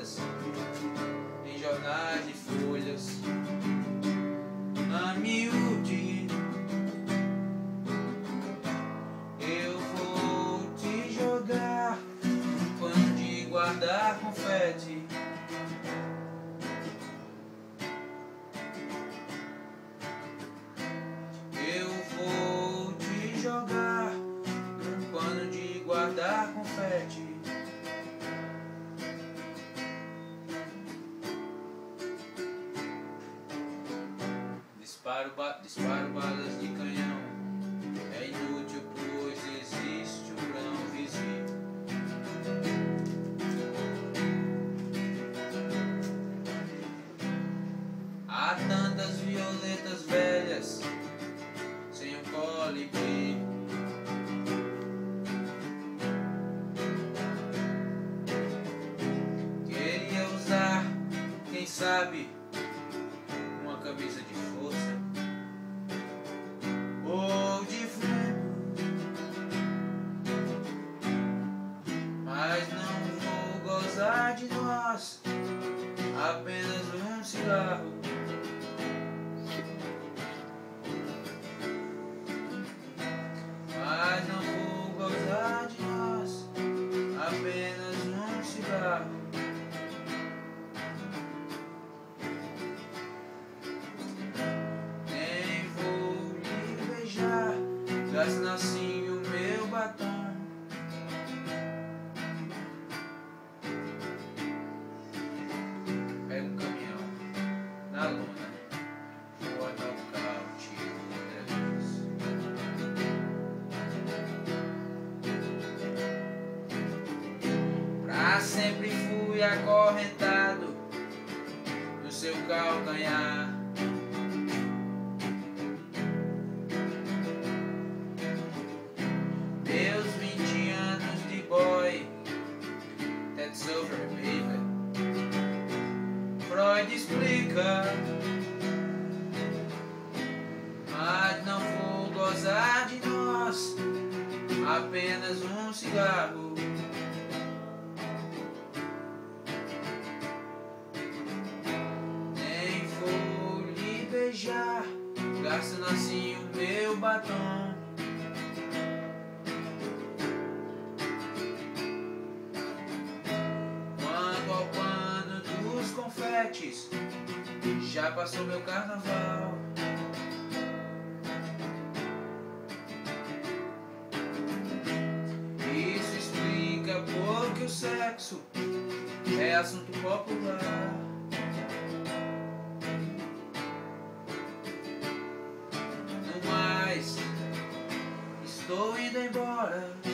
violetas em jornais de folhas a miúde. Eu vou te jogar um pano de guardar confete. Eu vou te jogar um pano de guardar confete. Disparo balas de canhão. É inútil, pois existe um grão visível. Há tantas violetas velhas sem um colibri. Queria usar, quem sabe, uma camisa de força ou de frio, mas não vou gozar de nós, apenas um cigarro. Mas não vou gozar de nós, apenas um cigarro. Nem vou lhe beijar, gasto assim o meu batom. Pega um caminhão na lona, vou nocaute outra vez. Pra sempre fui acorrentado no seu calcanhar. Meus 20 anos de boy, that's over, baby. Freud explica, mas não vou gozar de nós, apenas um cigarro. Nem vou lhe beijar, gastando assim o meu batom. Quanto ao pano dos confetes, já passou meu carnaval. Isso explica porque o sexo é assunto popular. No mais, estou indo embora.